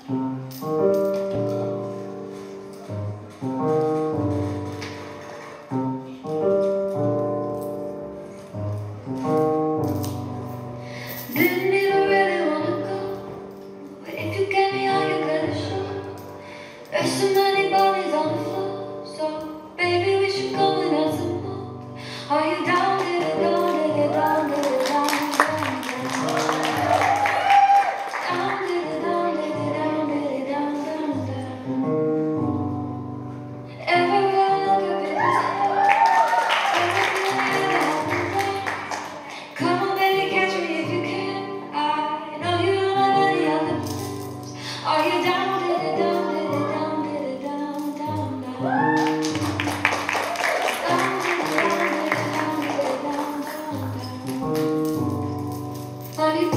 Didn't even really wanna go, but if you get me all you gotta show. There's so many bodies on the floor, so baby we should go and have some more. Are you down, did it down, did it down, did it down, down, down. Down, did it down, did it down, did it down, down, down. Everywhere I look at people's head. Come on baby, catch me if you can. I know you don't have any other plans. Are you down, did it down, did it down, did it down, down, down. Down, did it down, did it down, did it down, down, down. Are you